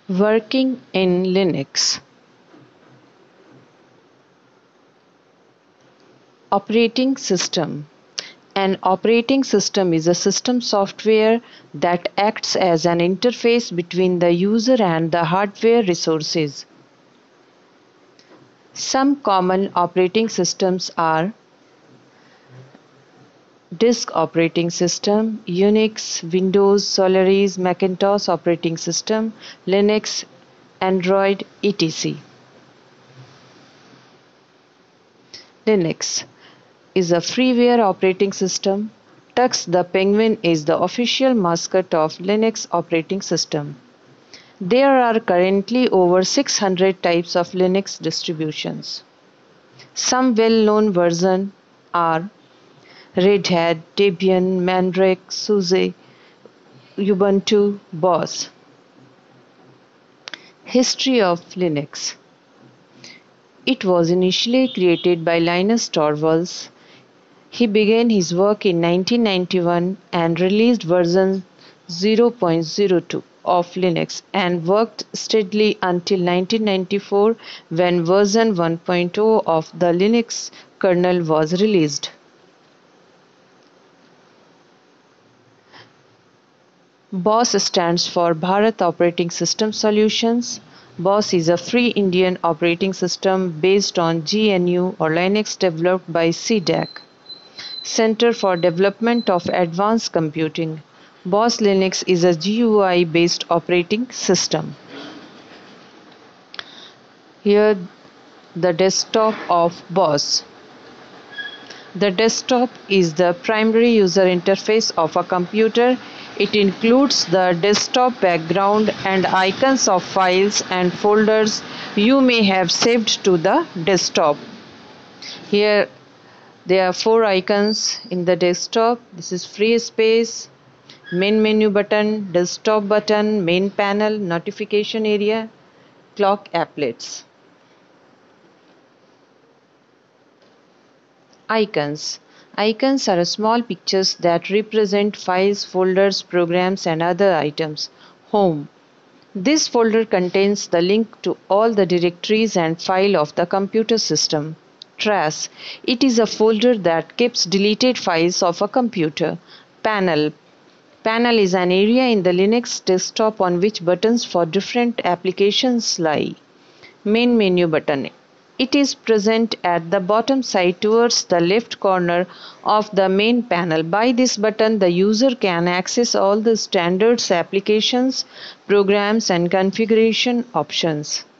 Working in Linux. Operating system. An operating system is a system software that acts as an interface between the user and the hardware resources. Some common operating systems are Disk operating system, Unix, Windows, Solaris, Macintosh operating system, Linux, Android, etc. Linux is a freeware operating system. Tux the Penguin is the official mascot of Linux operating system. There are currently over 600 types of Linux distributions. Some well-known versions are Red Hat, Debian, Mandrake, SUSE, Ubuntu, BOSS. History of Linux. It was initially created by Linus Torvalds. He began his work in 1991 and released version 0.02 of Linux and worked steadily until 1994 when version 1.0 of the Linux kernel was released. BOSS stands for Bharat Operating System Solutions. BOSS is a free Indian operating system based on GNU or Linux developed by CDAC, Center for Development of Advanced Computing. BOSS Linux is a GUI based operating system. Here the desktop of BOSS. The desktop is the primary user interface of a computer. It includes the desktop background and icons of files and folders you may have saved to the desktop. Here there are 4 icons in the desktop. This is free space, main menu button, desktop button, main panel, notification area, clock applets. Icons. Icons are small pictures that represent files, folders, programs and other items. Home. This folder contains the link to all the directories and files of the computer system. Trash. It is a folder that keeps deleted files of a computer. Panel. Panel is an area in the Linux desktop on which buttons for different applications lie. Main menu button. It is present at the bottom side towards the left corner of the main panel. By this button, the user can access all the standard applications, programs and configuration options.